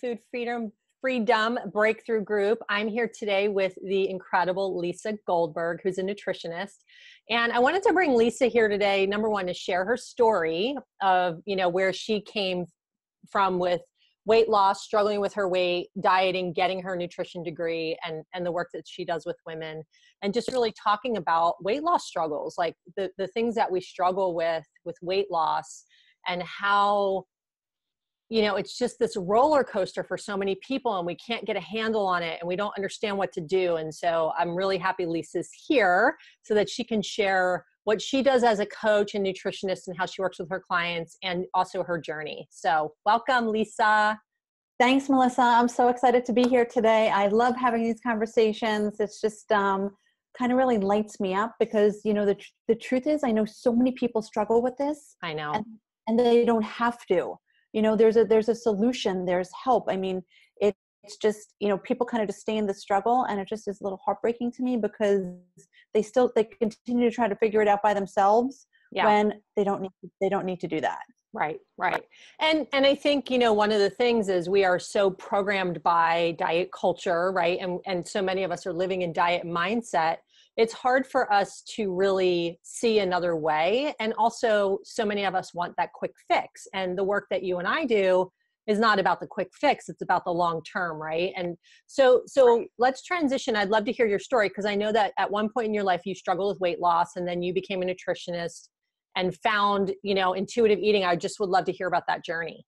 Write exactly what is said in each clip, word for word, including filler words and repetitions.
Food Freedom Freedom Breakthrough Group. I'm here today with the incredible Lisa Goldberg, who's a nutritionist. And I wanted to bring Lisa here today, number one, to share her story of, you know, where she came from with weight loss, struggling with her weight, dieting, getting her nutrition degree, and, and the work that she does with women, and just really talking about weight loss struggles, like the, the things that we struggle with, with weight loss, and how, you know, it's just this roller coaster for so many people and we can't get a handle on it and we don't understand what to do. And so I'm really happy Lisa's here so that she can share what she does as a coach and nutritionist and how she works with her clients and also her journey. So welcome, Lisa. Thanks, Melissa. I'm so excited to be here today. I love having these conversations. It's just um, kind of really lights me up because, you know, the, tr- the truth is I know so many people struggle with this. I know. And, and they don't have to. You know, there's a there's a solution, there's help. I mean, it, it's just, you know, people kind of just stay in the struggle, and it just is a little heartbreaking to me because they still they continue to try to figure it out by themselves Yeah. when they don't need they don't need to do that. Right, right. And and I think, you know, one of the things is we are so programmed by diet culture, right? And and so many of us are living in diet mindset. It's hard for us to really see another way. And also so many of us want that quick fix. And the work that you and I do is not about the quick fix. It's about the long term, right? And so so Right. let's transition. I'd love to hear your story because I know that at one point in your life you struggled with weight loss and then you became a nutritionist and found, you know, intuitive eating. I just would love to hear about that journey.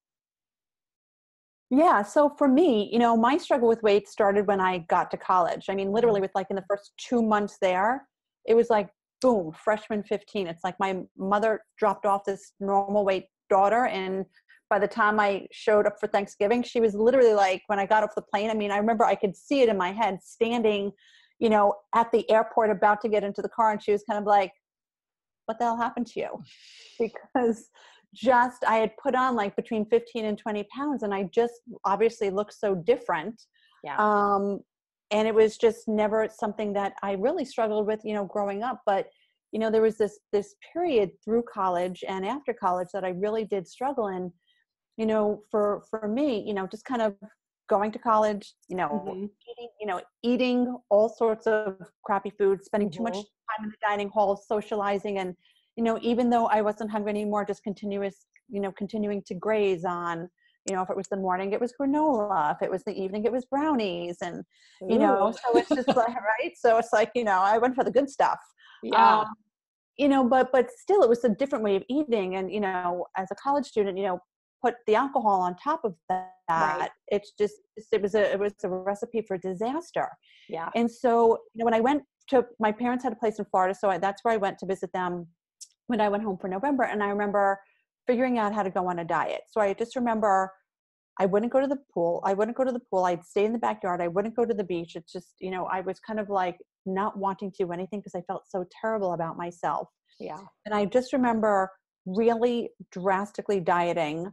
Yeah. So for me, you know, my struggle with weight started when I got to college. I mean, literally with like in the first two months there, it was like, boom, freshman fifteen. It's like my mother dropped off this normal weight daughter. And by the time I showed up for Thanksgiving, she was literally like, when I got off the plane, I mean, I remember I could see it in my head standing, you know, at the airport about to get into the car. And she was kind of like, what the hell happened to you? Because just I had put on like between fifteen and twenty pounds and I just obviously looked so different. Yeah. Um, and it was just never something that I really struggled with, you know, growing up. But, you know, there was this, this period through college and after college that I really did struggle in, you know, for, for me, you know, just kind of going to college, you know, Mm-hmm. eating, you know, eating all sorts of crappy food, spending too much Mm-hmm. time in the dining hall, socializing. And, you know, even though I wasn't hungry anymore, just continuous, you know, continuing to graze on, you know, if it was the morning, it was granola. If it was the evening, it was brownies. And, you know, Ooh. so it's just like, right. So it's like, you know, I went for the good stuff. Yeah. Um, you know, but, but still it was a different way of eating. And, you know, as a college student, you know, put the alcohol on top of that. Right. It's just, it was a, it was a recipe for disaster. Yeah. And so, you know, when I went to, my parents had a place in Florida. So I, that's where I went to visit them when I went home for November. And I remember figuring out how to go on a diet. So I just remember I wouldn't go to the pool. I wouldn't go to the pool. I'd stay in the backyard. I wouldn't go to the beach. It's just, you know, I was kind of like not wanting to do anything because I felt so terrible about myself. Yeah. And I just remember really drastically dieting.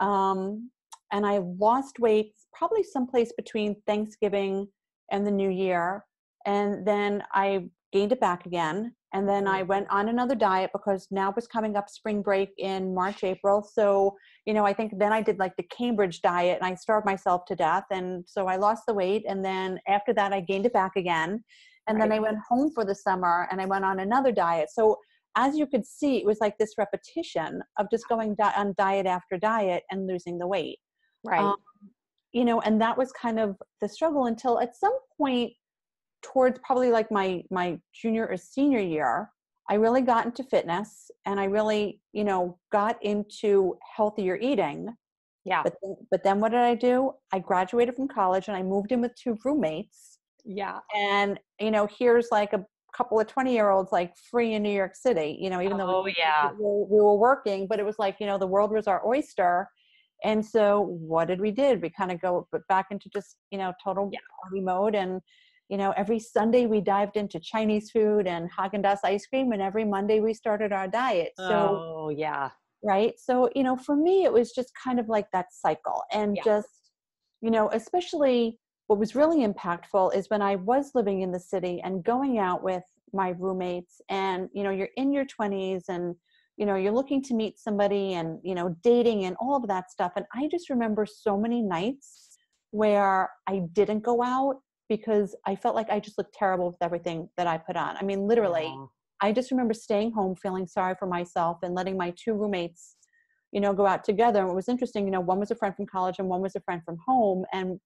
Um, and I lost weight probably someplace between Thanksgiving and the New Year. And then I gained it back again. And then I went on another diet because now was coming up spring break in March, April. So, you know, I think then I did like the Cambridge diet and I starved myself to death. And so I lost the weight. And then after that, I gained it back again. And Right. then I went home for the summer and I went on another diet. So as you could see, it was like this repetition of just going di- on diet after diet and losing the weight. Right. Um, you know, and that was kind of the struggle until at some point towards probably like my, my junior or senior year, I really got into fitness and I really, you know, got into healthier eating. Yeah. But, but then what did I do? I graduated from college and I moved in with two roommates. Yeah. And, you know, here's like a couple of twenty year olds like free in New York City, you know, even though Oh, we, yeah. we, we were working, but it was like, you know, the world was our oyster. And so what did we did? We kind of go back into just, you know, total Yeah. party mode. And, you know, every Sunday we dived into Chinese food and Haagen-Dazs ice cream. And every Monday we started our diet. So, Oh, yeah. right. So, you know, for me, it was just kind of like that cycle and Yeah. just, you know, especially what was really impactful is when I was living in the city and going out with my roommates and, you know, you're in your twenties and, you know, you're looking to meet somebody and, you know, dating and all of that stuff. And I just remember so many nights where I didn't go out because I felt like I just looked terrible with everything that I put on. I mean, literally, Yeah. I just remember staying home feeling sorry for myself and letting my two roommates, you know, go out together. And it was interesting, you know, one was a friend from college and one was a friend from home. And,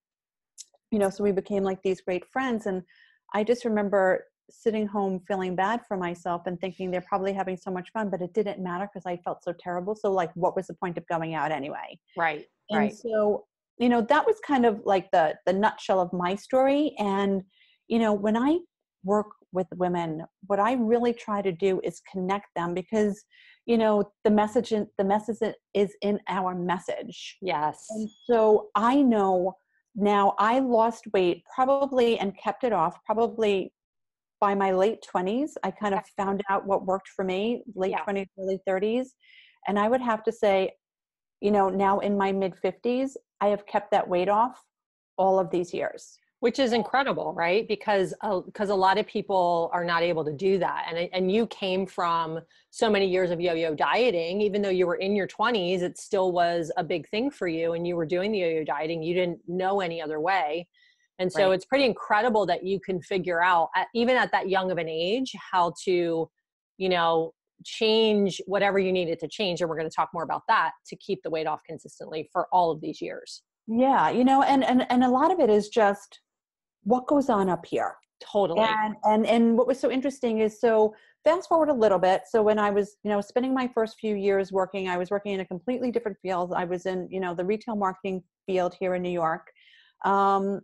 you know, so we became like these great friends. And I just remember sitting home feeling bad for myself and thinking they're probably having so much fun, but it didn't matter because I felt so terrible. So like, what was the point of going out anyway? Right. And Right. so, you know, that was kind of like the the nutshell of my story. And, you know, when I work with women, what I really try to do is connect them because, you know, the message in, the message is in our message. Yes. And so I know now I lost weight probably and kept it off probably by my late twenties. I kind of found out what worked for me, late Yeah. twenties, early thirties. And I would have to say, you know, now in my mid fifties, I have kept that weight off all of these years. Which is incredible, right? Because because a lot of people are not able to do that. And and you came from so many years of yo-yo dieting, even though you were in your twenties, it still was a big thing for you and you were doing the yo-yo dieting. You didn't know any other way. And so Right. it's pretty incredible that you can figure out, at, even at that young of an age, how to, you know, change whatever you needed to change. And we're going to talk more about that to keep the weight off consistently for all of these years. Yeah, you know, and and and a lot of it is just what goes on up here. Totally. And and and what was so interesting is, so fast forward a little bit. So when I was, you know, spending my first few years working, I was working in a completely different field. I was in, you know, the retail marketing field here in New York. Um,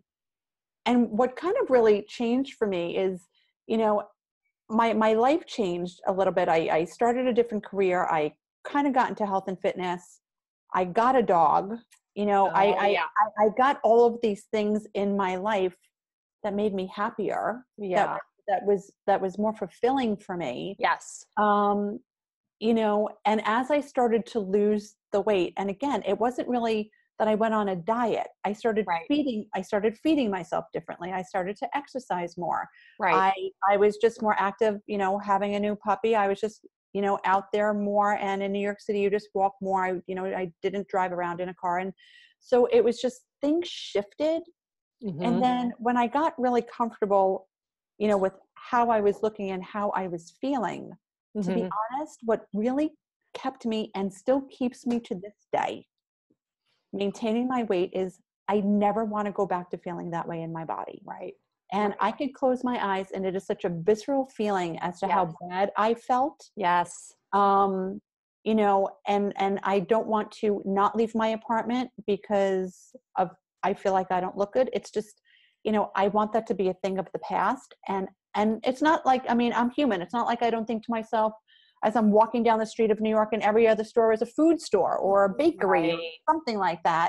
and what kind of really changed for me is, you know, my my life changed a little bit. I, I started a different career. I kind of got into health and fitness. I got a dog. You know, I Oh, I yeah. I I got all of these things in my life that made me happier. That Yeah. that was that was more fulfilling for me. Yes. Um, you know, and as I started to lose the weight, and again, it wasn't really that I went on a diet. I started Right. feeding, I started feeding myself differently. I started to exercise more. Right. I, I was just more active, you know, having a new puppy. I was just, you know, out there more. And in New York City, you just walk more. I, you know, I didn't drive around in a car. And so it was just, things shifted. And Hmm. then when I got really comfortable, you know, with how I was looking and how I was feeling, to be Hmm. honest, what really kept me and still keeps me to this day maintaining my weight is I never want to go back to feeling that way in my body. Right. And Right. I could close my eyes and it is such a visceral feeling as to Yes. how bad I felt. Yes. Um, you know, and and I don't want to not leave my apartment because of I feel like I don't look good. It's just, you know, I want that to be a thing of the past. And and it's not like, I mean, I'm human. It's not like I don't think to myself as I'm walking down the street of New York and every other store is a food store or a bakery or Right. something like that.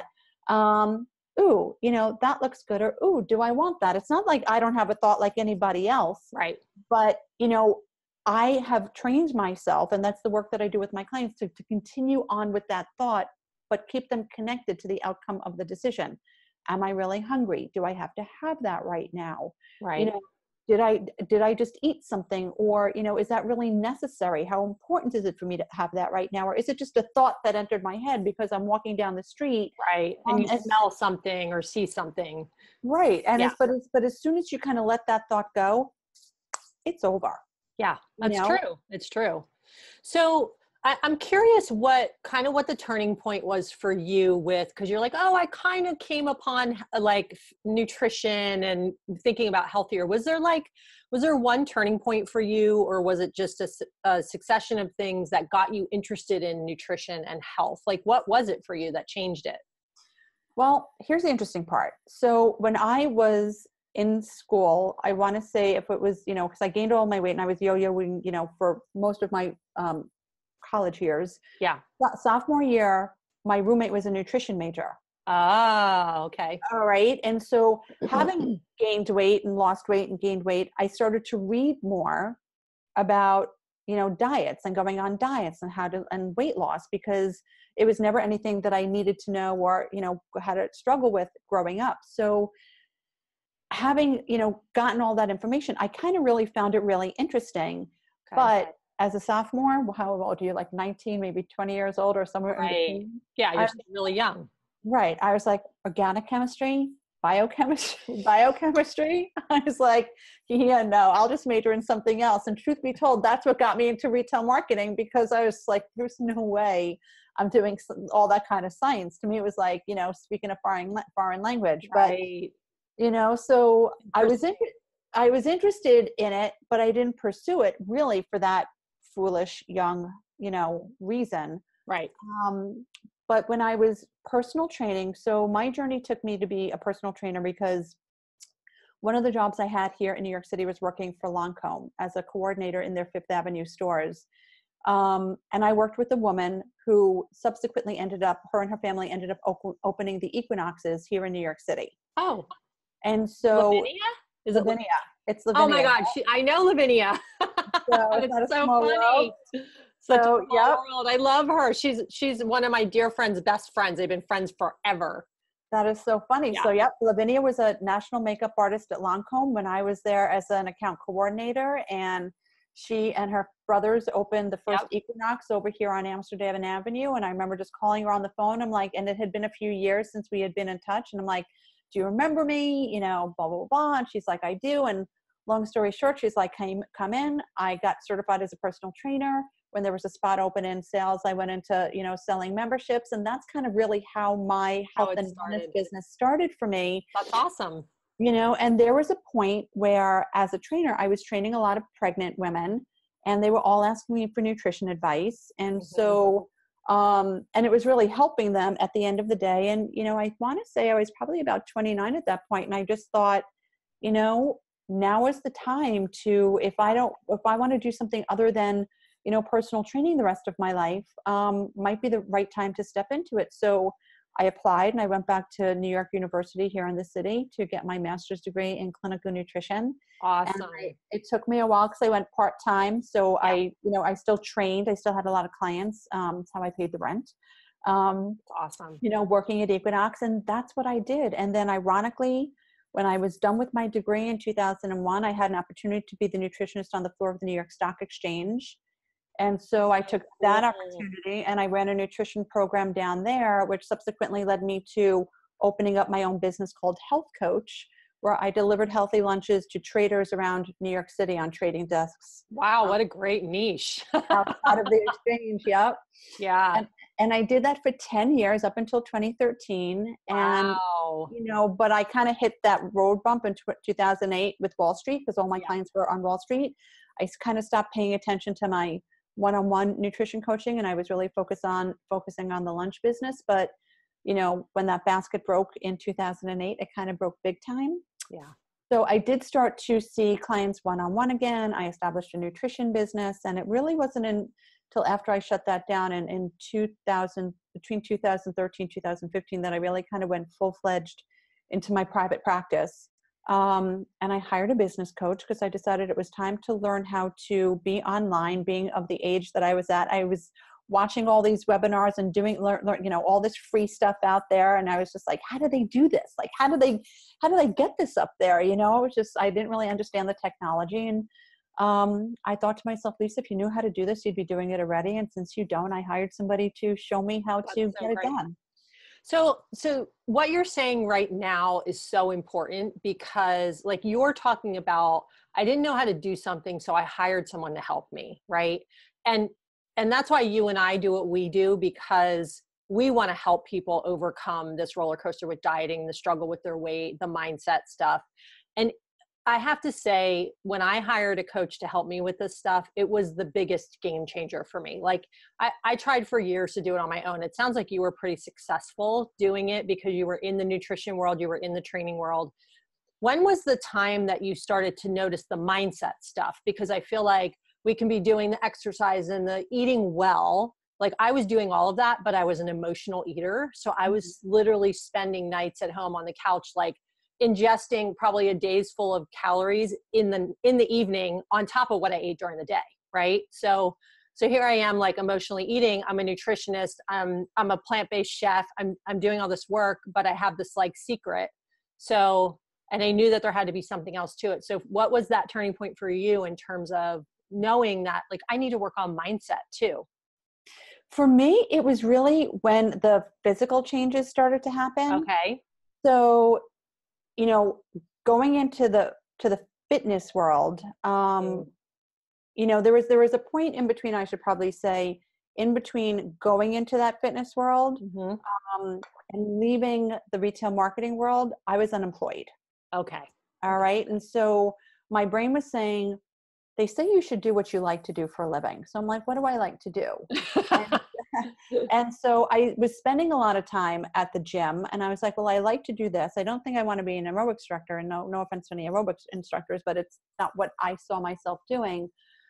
Um, ooh, you know, that looks good. Or, ooh, do I want that? It's not like I don't have a thought like anybody else, Right. but, you know, I have trained myself, and that's the work that I do with my clients, to, to continue on with that thought, but keep them connected to the outcome of the decision. Am I really hungry? Do I have to have that right now? You Right. know, did I did I just eat something? Or, you know, is that really necessary? How important is it for me to have that right now? Or is it just a thought that entered my head because I'm walking down the street? Right. And you And as smell something or see something. right, and Yeah. as but as but as soon as you kind of let that thought go, it's over. Yeah. You That's know, true. It's true. So I, I'm curious what kind of what the turning point was for you with, because you're like, oh, I kind of came upon uh, like f- nutrition and thinking about healthier. Was there like, was there one turning point for you, or was it just a, su- a succession of things that got you interested in nutrition and health? Like, what was it for you that changed it? well, here's the interesting part. So when I was in school, I want to say if it was, you know, because I gained all my weight and I was yo-yoing, you know, for most of my um, college years. Yeah. So- Sophomore year, my roommate was a nutrition major. Ah, okay. All right. And so having gained weight and lost weight and gained weight, I started to read more about, you know, diets and going on diets and how to, and weight loss, because it was never anything that I needed to know or, you know, had to struggle with growing up. So having, you know, gotten all that information, I kind of really found it really interesting. Okay. But as a sophomore, how old are you? Like nineteen, maybe twenty years old or somewhere in Right. between? Yeah. You're I, still really young. right. I was like, organic chemistry? biochemistry, biochemistry. I was like, yeah, no, I'll just major in something else. And truth be told, that's what got me into retail marketing, because I was like, there's no way I'm doing all that kind of science. To me, it was like, you know, speaking a foreign, foreign language, Right. but, you know, so I was in, I was interested in it, but I didn't pursue it really for that foolish young, you know, reason. Right. Um, but when I was personal training, so my journey took me to be a personal trainer because one of the jobs I had here in New York City was working for Lancome as a coordinator in their Fifth Avenue stores. Um, and I worked with a woman who subsequently ended up, her and her family ended up op- opening the Equinoxes here in New York City. Oh, And so Lavinia? Is it Lavinia. It's Lavinia. Oh my God, she, I know Lavinia. So it's not a so small funny. world. Such So, a small yep. world. I love her. She's she's one of my dear friends' best friends. They've been friends forever. That is so funny. Yeah. So, yep, Lavinia was a national makeup artist at Lancome when I was there as an account coordinator, and she and her brothers opened the first Yep. Equinox over here on Amsterdam Avenue. And I remember just calling her on the phone. I'm like, and it had been a few years since we had been in touch. And I'm like, do you remember me? You know, blah, blah, blah. And she's like, I do. And long story short, she's like, come, come in. I got certified as a personal trainer. When there was a spot open in sales, I went into, you know, selling memberships. And that's kind of really how my How health it and wellness started. business started for me. That's awesome. You know, and there was a point where as a trainer, I was training a lot of pregnant women, and they were all asking me for nutrition advice. And Mhm. so, um, and it was really helping them at the end of the day. And, you know, I want to say I was probably about twenty-nine at that point, and I just thought, you know, now is the time to, if I don't, if I want to do something other than, you know, personal training the rest of my life, um, might be the right time to step into it. So I applied and I went back to New York University here in the city to get my master's degree in clinical nutrition. Awesome. And I, it took me a while because I went part-time. So Yeah. I, you know, I still trained. I still had a lot of clients. Um, that's how I paid the rent. Um, That's awesome. you know, working at Equinox, and that's what I did. And then ironically, when I was done with my degree in two thousand one, I had an opportunity to be the nutritionist on the floor of the New York Stock Exchange. And so I took that opportunity and I ran a nutrition program down there, which subsequently led me to opening up my own business called Health Coach, where I delivered healthy lunches to traders around New York City on trading desks. Wow, um, what a great niche. outside of the exchange. Yep. Yeah. And, and I did that for ten years up until twenty thirteen. And, Wow. you know, but I kind of hit that road bump in two thousand eight with Wall Street because all my Yeah. clients were on Wall Street. I kind of stopped paying attention to my one-on-one nutrition coaching, and I was really focused on focusing on the lunch business. But, you know, when that basket broke in two thousand eight, it kind of broke big time. Yeah. So I did start to see clients one-on-one again. I established a nutrition business, and it really wasn't until after I shut that down in, in two thousand, between two thousand thirteen, two thousand fifteen, that I really kind of went full-fledged into my private practice. Um, and I hired a business coach because I decided it was time to learn how to be online, being of the age that I was at. I was watching all these webinars and doing, learn, learn, you know, all this free stuff out there. And I was just like, how do they do this? Like, how do they, how do they get this up there? You know, it was just, I didn't really understand the technology. And um, I thought to myself, Lisa, if you knew how to do this, you'd be doing it already. And since you don't, I hired somebody to show me how That's to so get it great. done. So, so what you're saying right now is so important because like you're talking about, I didn't know how to do something, so I hired someone to help me, right? And, and that's why you and I do what we do, because we want to help people overcome this roller coaster with dieting, the struggle with their weight, the mindset stuff. And I have to say, when I hired a coach to help me with this stuff, it was the biggest game changer for me. Like I, I tried for years to do it on my own. It sounds like you were pretty successful doing it because you were in the nutrition world, you were in the training world. When was the time that you started to notice the mindset stuff? Because I feel like we can be doing the exercise and the eating well. Like I was doing all of that, but I was an emotional eater. So I was literally spending nights at home on the couch, like ingesting probably a day's full of calories in the in the evening on top of what I ate during the day, right? So so here I am, like emotionally eating. I'm a nutritionist. I'm I'm a plant-based chef. I'm I'm doing all this work, but I have this like secret. So, and I knew that there had to be something else to it. So what was that turning point for you in terms of knowing that like I need to work on mindset too? For me, it was really when the physical changes started to happen. Okay. So you know, going into the, to the fitness world, um, Mm. you know, there was, there was a point in between, I should probably say, in between going into that fitness world, Mhm. um, and leaving the retail marketing world. I was unemployed. Okay. All Okay. right. And so my brain was saying, they say you should do what you like to do for a living. So I'm like, what do I like to do? And, and so I was spending a lot of time at the gym, and I was like, well, I like to do this. I don't think I want to be an aerobics instructor, and no, no offense to any aerobics instructors, but it's not what I saw myself doing.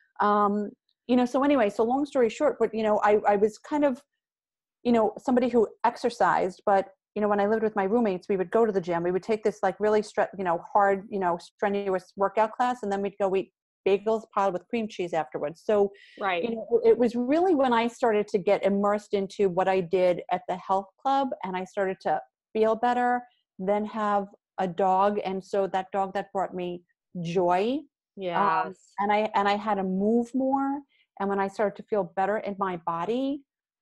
Um, you know, so anyway, so long story short, but you know, I, I was kind of, you know, somebody who exercised, but you know, when I lived with my roommates, we would go to the gym. We would take this like really, stre- you know, hard, you know, strenuous workout class, and then we'd go eat bagels piled with cream cheese afterwards. So, Right. you know, it was really when I started to get immersed into what I did at the health club, and I started to feel better, then have a dog. And so that dog that brought me joy. Um, Yes. and I, and I had to move more. And when I started to feel better in my body,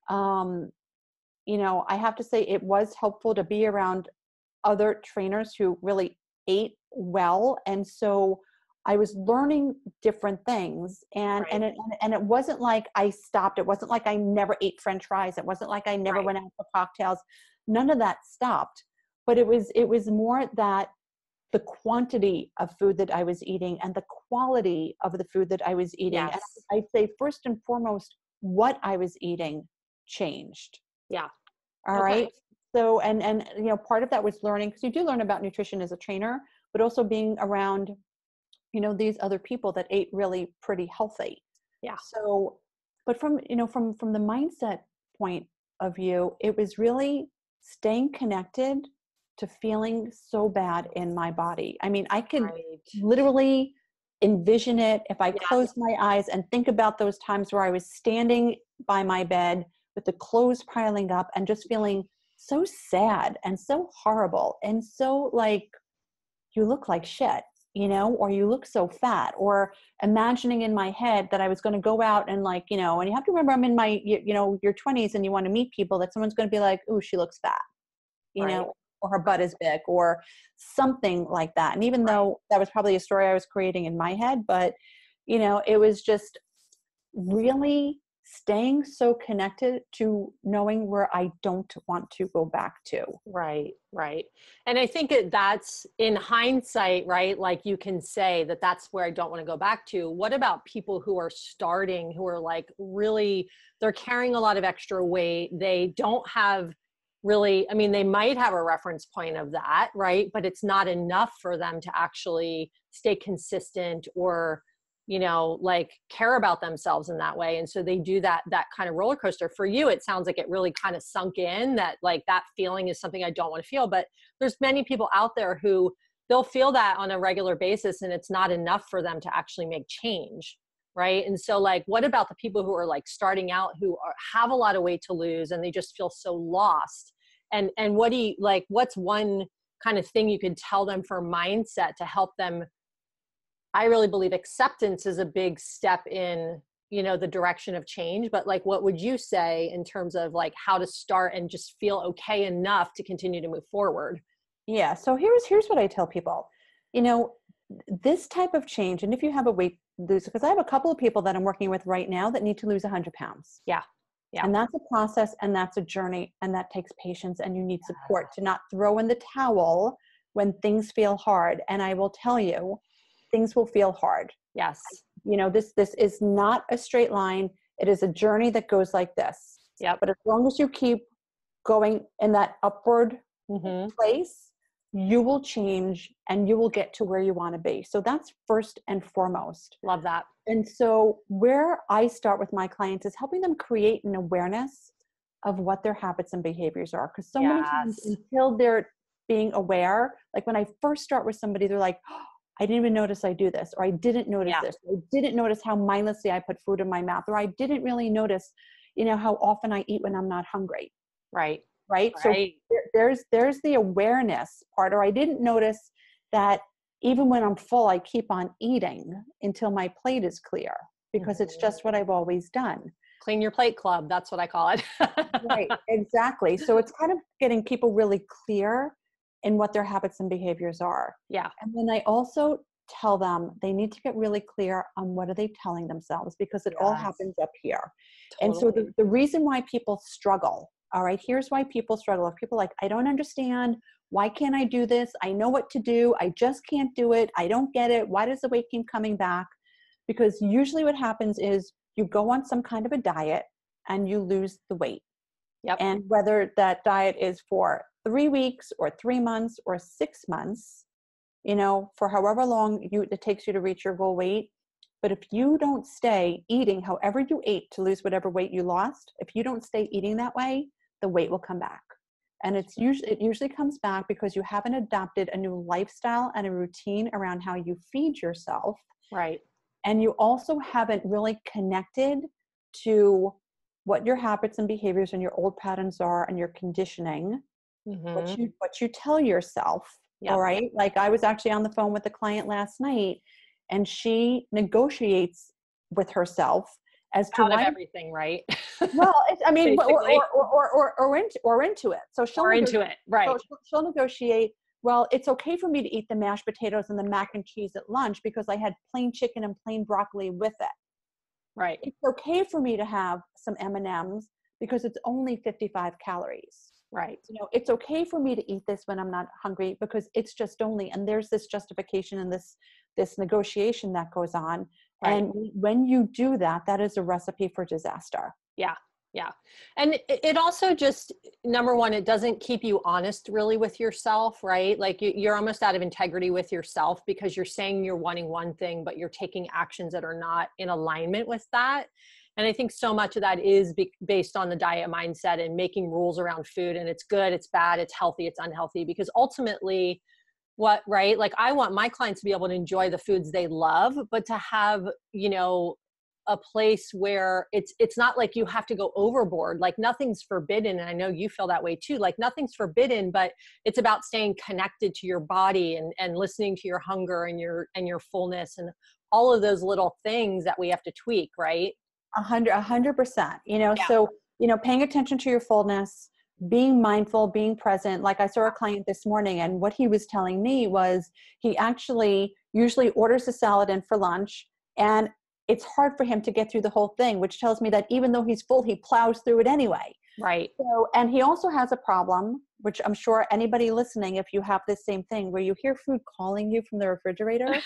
um, you know, I have to say it was helpful to be around other trainers who really ate well. And so I was learning different things, and, Right. and it, and it wasn't like I stopped. It wasn't like I never ate French fries. It wasn't like I never Right. went out for cocktails. None of that stopped, but it was, it was more that the quantity of food that I was eating and the quality of the food that I was eating. And Yes. I'd say first and foremost, what I was eating changed. Yeah. All Okay. right. So, and, and, you know, part of that was learning, because you do learn about nutrition as a trainer, but also being around, you know, these other people that ate really pretty healthy. Yeah. So, but from, you know, from, from the mindset point of view, it was really staying connected to feeling so bad in my body. I mean, I could Right. literally envision it if I Yes. closed my eyes and think about those times where I was standing by my bed with the clothes piling up and just feeling so sad and so horrible and so like, you look like shit, you know, or you look so fat, or imagining in my head that I was going to go out and like, you know, and you have to remember I'm in my, you, you know, your twenties, and you want to meet people that someone's going to be like, ooh, she looks fat, you Right. know, or her butt Right. is big or something like that. And even Right. though that was probably a story I was creating in my head, but, you know, it was just really staying so connected to knowing where I don't want to go back to. Right, right. And I think it, that's in hindsight, right? Like you can say that that's where I don't want to go back to. What about people who are starting, who are like really, they're carrying a lot of extra weight. They don't have really, I mean, they might have a reference point of that, right? But it's not enough for them to actually stay consistent or, you know, like care about themselves in that way. And so they do that, that kind of roller coaster. For you, it sounds like it really kind of sunk in that like that feeling is something I don't want to feel. But there's many people out there who they'll feel that on a regular basis and it's not enough for them to actually make change. Right. And so like, what about the people who are like starting out, who are, have a lot of weight to lose and they just feel so lost? And, and what do you like, what's one kind of thing you could tell them for mindset to help them? I really believe acceptance is a big step in, you know, the direction of change. But like, what would you say in terms of like how to start and just feel okay enough to continue to move forward? Yeah. So here's here's what I tell people. You know, this type of change, and if you have a weight loss, because I have a couple of people that I'm working with right now that need to lose one hundred pounds. Yeah. Yeah. And that's a process, and that's a journey, and that takes patience, and you need support to not throw in the towel when things feel hard. And I will tell you, things will feel hard. Yes. You know, this this is not a straight line. It is a journey that goes like this. Yep. But as long as you keep going in that upward Mm-hmm. place, you will change and you will get to where you want to be. So that's first and foremost. Love that. And so where I start with my clients is helping them create an awareness of what their habits and behaviors are. Because so many times Yes. until they're being aware, like when I first start with somebody, they're like, oh, I didn't even notice I do this, or I didn't notice Yeah. this. I didn't notice how mindlessly I put food in my mouth, or I didn't really notice, you know, how often I eat when I'm not hungry. Right. Right. So Right. there, there's, there's the awareness part, or I didn't notice that even when I'm full, I keep on eating until my plate is clear, because it's Mm-hmm. just what I've always done. Clean your plate club. That's what I call it. Right. Exactly. So it's kind of getting people really clear in what their habits and behaviors are. Yeah. And then I also tell them they need to get really clear on what are they telling themselves, because it all Yes. happens up here. Totally. And so the, the reason why people struggle, all right, here's why people struggle. If people are like, I don't understand, why can't I do this? I know what to do. I just can't do it. I don't get it. Why does the weight keep coming back? Because usually what happens is you go on some kind of a diet and you lose the weight. Yep. And whether that diet is for three weeks or three months or six months, you know, for however long you, it takes you to reach your goal weight. But if you don't stay eating however you ate to lose whatever weight you lost, if you don't stay eating that way, the weight will come back. And it's usually, it usually comes back because you haven't adopted a new lifestyle and a routine around how you feed yourself. Right. And you also haven't really connected to what your habits and behaviors and your old patterns are and your conditioning, Mm-hmm. what you what you tell yourself. Yep. All right. Like I was actually on the phone with a client last night, and she negotiates with herself as to Out why of everything, right? well, it's, I mean, or Basically. or, or or or or into or into it. So she'll Or nego- into it, right? so she'll, she'll negotiate. Well, it's okay for me to eat the mashed potatoes and the mac and cheese at lunch because I had plain chicken and plain broccoli with it. Right. It's okay for me to have some M and M's because it's only fifty-five calories. Right. You know, it's okay for me to eat this when I'm not hungry because it's just only, and there's this justification and this this negotiation that goes on. Right. And when you do that, that is a recipe for disaster. Yeah. Yeah. And it it also just, number one, it doesn't keep you honest really with yourself, right? Like you, you're almost out of integrity with yourself because you're saying you're wanting one thing, but you're taking actions that are not in alignment with that. And I think so much of that is be, based on the diet mindset and making rules around food, and it's good, it's bad, it's healthy, it's unhealthy, because ultimately what, right? Like I want my clients to be able to enjoy the foods they love, but to have, you know, a place where it's it's not like you have to go overboard. Like nothing's forbidden, and I know you feel that way too. Like nothing's forbidden, but it's about staying connected to your body and and listening to your hunger and your and your fullness and all of those little things that we have to tweak, right? A hundred, a hundred percent. You know, Yeah. so you know, paying attention to your fullness, being mindful, being present. Like I saw a client this morning, and what he was telling me was he actually usually orders a salad in for lunch, and it's hard for him to get through the whole thing, which tells me that even though he's full, he plows through it anyway. Right. So, and he also has a problem, which I'm sure anybody listening, if you have this same thing, where you hear food calling you from the refrigerator.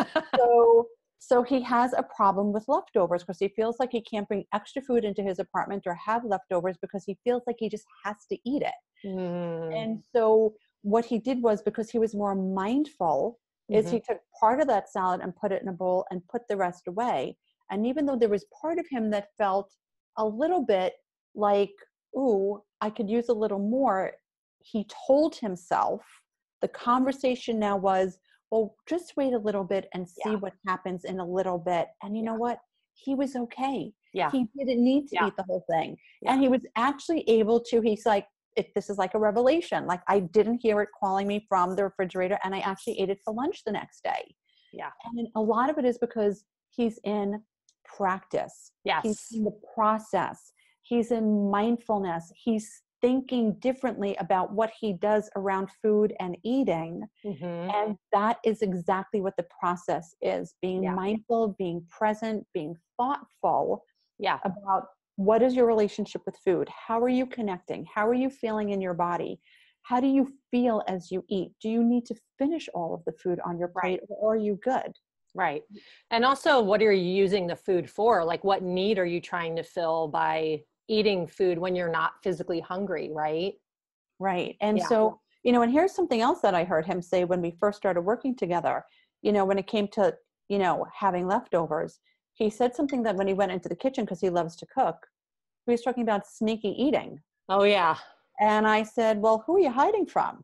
so, so he has a problem with leftovers because he feels like he can't bring extra food into his apartment or have leftovers because he feels like he just has to eat it. Mm. And so what he did was, because he was more mindful, is Mm-hmm. he took part of that salad and put it in a bowl and put the rest away. And even though there was part of him that felt a little bit like, ooh, I could use a little more, he told himself, the conversation now was, well, just wait a little bit and see Yeah. what happens in a little bit. And you Yeah. know what? He was okay. Yeah. He didn't need to Yeah. eat the whole thing. Yeah. And he was actually able to, he's like, It, this is like a revelation. Like I didn't hear it calling me from the refrigerator, and I actually ate it for lunch the next day. Yeah. And a lot of it is because he's in practice. Yes. He's in the process. He's in mindfulness. He's thinking differently about what he does around food and eating. Mm-hmm. And that is exactly what the process is: being Yeah. mindful, being present, being thoughtful Yeah. about what is your relationship with food? How are you connecting? How are you feeling in your body? How do you feel as you eat? Do you need to finish all of the food on your plate, Right. or are you good? Right. And also, what are you using the food for? Like, what need are you trying to fill by eating food when you're not physically hungry, right? Right. And Yeah. so, you know, and here's something else that I heard him say when we first started working together, you know, when it came to, you know, having leftovers, he said something that when he went into the kitchen, because he loves to cook, he was talking about sneaky eating. Oh, yeah. And I said, well, who are you hiding from?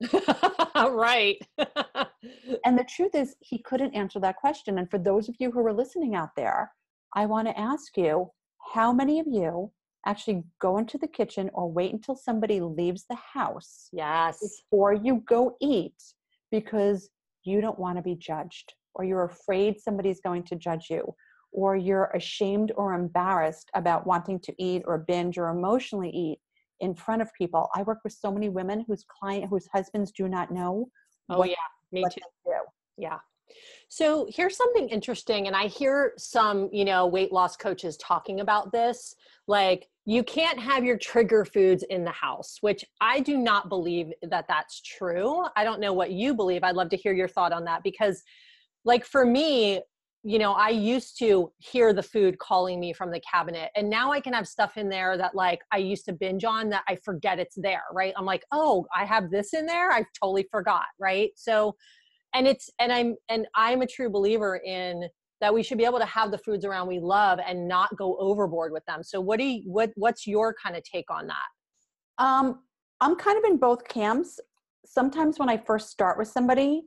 Right. And the truth is, he couldn't answer that question. And for those of you who are listening out there, I want to ask you, how many of you actually go into the kitchen or wait until somebody leaves the house Yes. before you go eat because you don't want to be judged, or you're afraid somebody's going to judge you, or you're ashamed or embarrassed about wanting to eat or binge or emotionally eat? in front of people. I work with so many women whose client, whose husbands do not know Oh what, yeah, me what too. they do. Yeah. So here's something interesting, and I hear some, you know, weight loss coaches talking about this, like you can't have your trigger foods in the house, which I do not believe that that's true. I don't know what you believe. I'd love to hear your thought on that, because like for me, you know, I used to hear the food calling me from the cabinet, and now I can have stuff in there that like I used to binge on that I forget it's there, right? I'm like, oh, I have this in there. I totally forgot, right? So and it's and i'm and I'm a true believer in that we should be able to have the foods around we love and not go overboard with them. So what do you what what's your kind of take on that? Um, I'm kind of in both camps. Sometimes when I first start with somebody,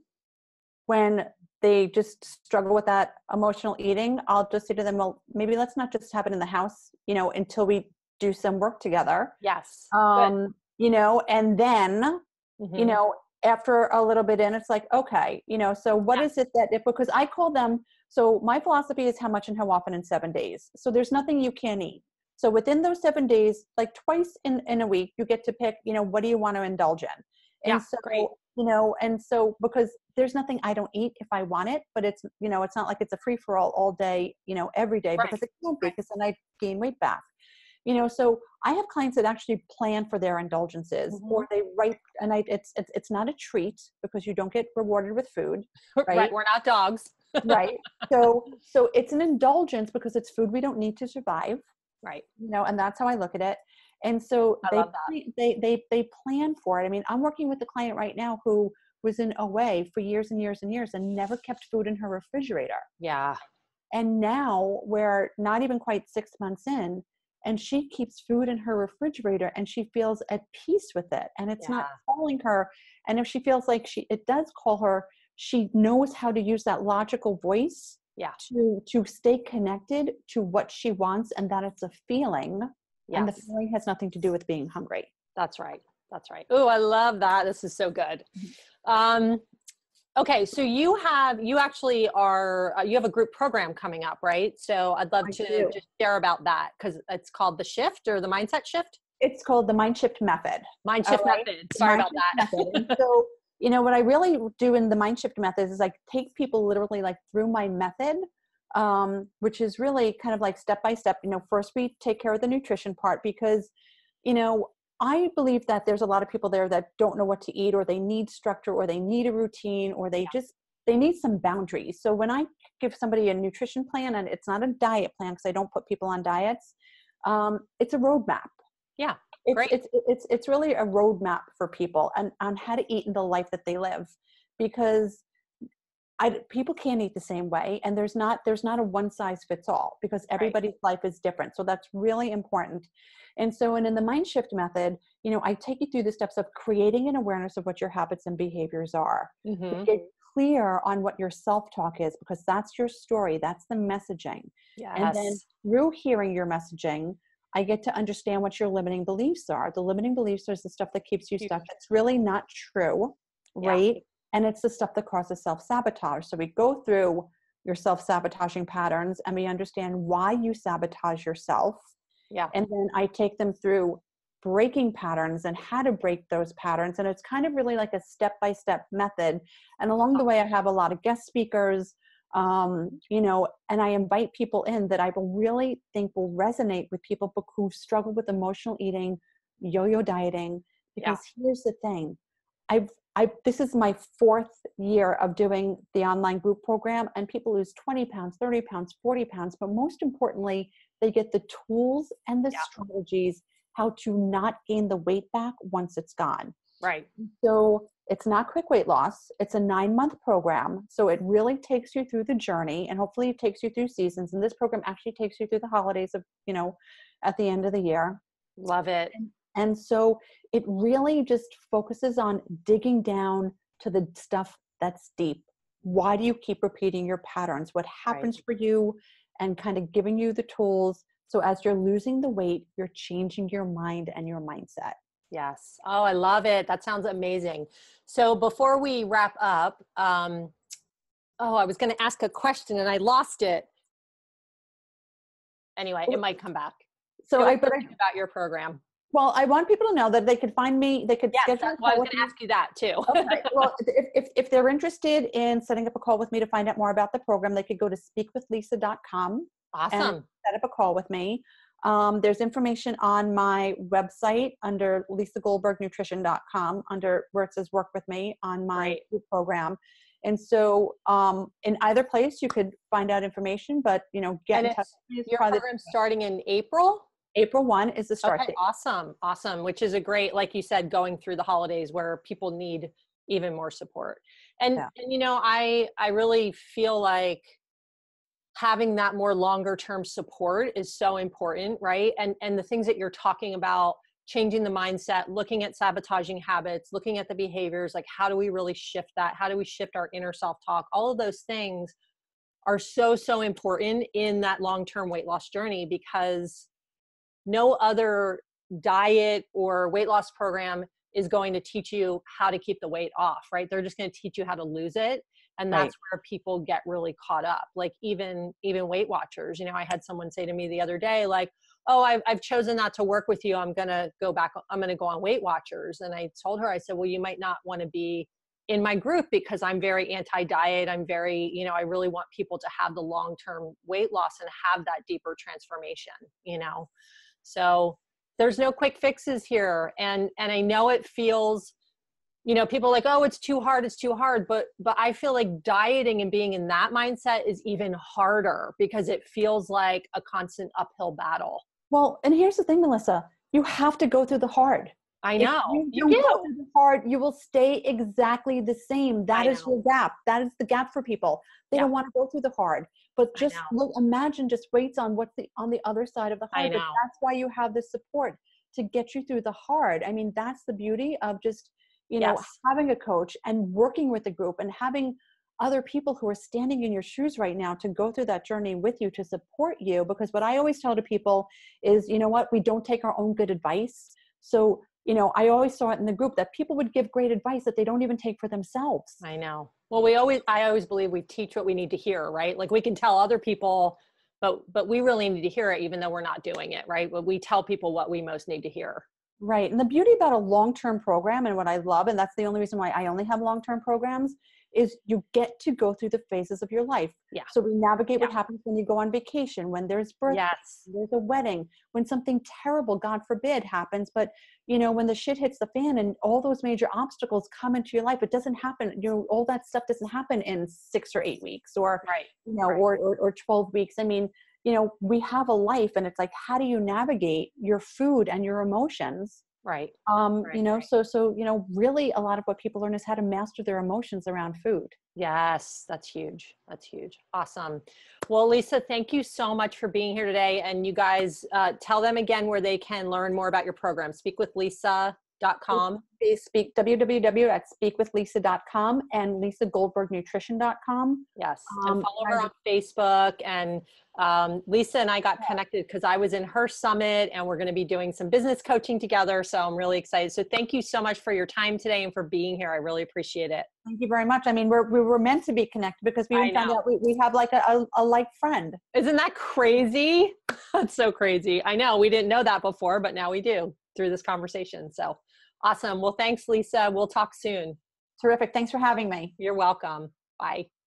when they just struggle with that emotional eating, I'll just say to them, well, maybe let's not just have it in the house, you know, until we do some work together. Yes. Um, you know, and then, Mm-hmm. you know, after a little bit in, it's like, okay, you know, so what Yeah. is it that, if, because I call them, so my philosophy is how much and how often in seven days. So there's nothing you can't eat. So within those seven days, like twice in, in a week, you get to pick, you know, what do you want to indulge in? And Yeah, so, great. you know, and so, because there's nothing I don't eat if I want it, but it's, you know, it's not like it's a free for all all day, you know, every day, Right. because it can't be, Right. because then I gain weight back. You know, so I have clients that actually plan for their indulgences, Mm-hmm. or they write, and I, it's, it's, it's not a treat because you don't get rewarded with food, right? Right. We're not dogs. Right. So, so it's an indulgence because it's food we don't need to survive, Right. you know, and that's how I look at it. And so I they, love that. pla- they, they, they plan for it. I mean, I'm working with a client right now who was in O A for years and years and years and never kept food in her refrigerator. Yeah. And now we're not even quite six months in, and she keeps food in her refrigerator and she feels at peace with it. And it's Yeah. not calling her. And if she feels like she, it does call her, she knows how to use that logical voice Yeah. to, to stay connected to what she wants, and that it's a feeling. And the Yes. feeling has nothing to do with being hungry. That's right. That's right. Oh, I love that. This is so good. Um, okay. So you have, you actually are, uh, you have a group program coming up, right? So I'd love I to do. just share about that, because it's called the shift, or the mindset shift. It's called the Mind Shift Method. Mind All shift right? method. Sorry Mind about Shift that. Method. And so, you know, what I really do in the Mind Shift Method is like take people literally like through my method, um, which is really kind of like step by step. You know, first we take care of the nutrition part, because, you know, I believe that there's a lot of people there that don't know what to eat, or they need structure, or they need a routine, or they just, they need some boundaries. So when I give somebody a nutrition plan, and it's not a diet plan because I don't put people on diets, um, it's a roadmap. Yeah. It's, Great. it's, it's, it's really a roadmap for people and on how to eat in the life that they live, because I, people can't eat the same way. And there's not, there's not a one size fits all, because everybody's life is different. So that's really important. And so, and in the Mind Shift Method, you know, I take you through the steps of creating an awareness of what your habits and behaviors are. Mm-hmm. Get clear on what your self-talk is, because that's your story. That's the messaging. Yes. And then through hearing your messaging, I get to understand what your limiting beliefs are. The limiting beliefs is the stuff that keeps you stuck. It's really not true, right? Yeah. And it's the stuff that causes self-sabotage. So we go through your self-sabotaging patterns and we understand why you sabotage yourself. Yeah. And then I take them through breaking patterns and how to break those patterns. And it's kind of really like a step-by-step method. And along the way, I have a lot of guest speakers, um, you know, and I invite people in that I will really think will resonate with people who struggle with emotional eating, yo-yo dieting, because yeah. Here's the thing. I've, I, this is my fourth year of doing the online group program, and people lose twenty pounds, thirty pounds, forty pounds, but most importantly, they get the tools and the yeah. strategies how to not gain the weight back once it's gone. Right. So it's not quick weight loss. It's a nine month program. So it really takes you through the journey, and hopefully it takes you through seasons. And this program actually takes you through the holidays of, you know, at the end of the year. Love it. And, and so it really just focuses on digging down to the stuff that's deep. Why do you keep repeating your patterns? What happens right. for you? And kind of giving you the tools. So as you're losing the weight, you're changing your mind and your mindset. Yes. Oh, I love it. That sounds amazing. So before we wrap up, um, oh, I was going to ask a question and I lost it. Anyway, it might come back. So I, but I, about your program. Well, I want people to know that they could find me, they could Yes, schedule a that's why I call was with going to me. ask you that too. Okay. Well, if, if, if they're interested in setting up a call with me to find out more about the program, they could go to speak with lisa dot com and Awesome. set up a call with me. Um, there's information on my website under lisa goldberg nutrition dot com under where it says work with me on my Right. group program. And so um, in either place, you could find out information, but, you know, get And in touch it's with me. It's your probably program's starting in April? April first is the start Okay, date. awesome. Awesome. Which is a great, like you said, going through the holidays where people need even more support. And, Yeah. and you know, I I really feel like having that more longer term support is so important, right? And and the things that you're talking about, changing the mindset, looking at sabotaging habits, looking at the behaviors, like how do we really shift that? How do we shift our inner self-talk? All of those things are so, so important in that long-term weight loss journey, because no other diet or weight loss program is going to teach you how to keep the weight off, right? They're just going to teach you how to lose it. And Right. that's where people get really caught up. Like even, even Weight Watchers, you know, I had someone say to me the other day, like, oh, I've, I've chosen not to work with you. I'm going to go back. I'm going to go on Weight Watchers. And I told her, I said, well, you might not want to be in my group because I'm very anti-diet. I'm very, you know, I really want people to have the long-term weight loss and have that deeper transformation, you know? So there's no quick fixes here. And, and I know it feels, you know, people are like, oh, it's too hard. It's too hard. But, but I feel like dieting and being in that mindset is even harder because it feels like a constant uphill battle. Well, and here's the thing, Melissa, you have to go through the hard. I If know you you don't go do. through the hard, you will stay exactly the same. That I is know. your gap. That is the gap for people. They Yeah. don't want to go through the hard. But I just know. look, imagine just weights on what's the on the other side of the I hard. But know. that's why you have the support to get you through the hard. I mean, that's the beauty of just, you know, Yes. having a coach and working with a group and having other people who are standing in your shoes right now to go through that journey with you to support you. Because what I always tell to people is, you know what, we don't take our own good advice. So, you know, I always saw it in the group that people would give great advice that they don't even take for themselves. I know. Well, we always, I always believe we teach what we need to hear, right? Like we can tell other people, but, but we really need to hear it even though we're not doing it, right? But we tell people what we most need to hear. Right. And the beauty about a long-term program and what I love, and that's the only reason why I only have long-term programs, is you get to go through the phases of your life. Yeah. So we navigate Yeah. what happens when you go on vacation, when there's birth, Yes. there's a wedding, when something terrible, God forbid, happens. But, you know, when the shit hits the fan and all those major obstacles come into your life, it doesn't happen. You know, all that stuff doesn't happen in six or eight weeks or, Right. you know, Right. or, or, or twelve weeks. I mean, you know, we have a life and it's like, how do you navigate your food and your emotions? Right. Um, Right. you know, so, so, you know, really a lot of what people learn is how to master their emotions around food. Yes, that's huge. That's huge. Awesome. Well, Lisa, thank you so much for being here today. And you guys uh, tell them again where they can learn more about your program. speak with lisa dot com. They speak w w w dot speak with lisa dot com and lisa goldberg nutrition dot com. Yes. Um, And follow her on Facebook. And um, Lisa and I got connected because I was in her summit and we're going to be doing some business coaching together. So I'm really excited. So thank you so much for your time today and for being here. I really appreciate it. Thank you very much. I mean, we're, we were meant to be connected because we I even found know. out we, we have like a, a, a like friend. Isn't that crazy? That's so crazy. I know we didn't know that before, but now we do through this conversation. So awesome. Well, thanks, Lisa. We'll talk soon. Terrific. Thanks for having me. You're welcome. Bye.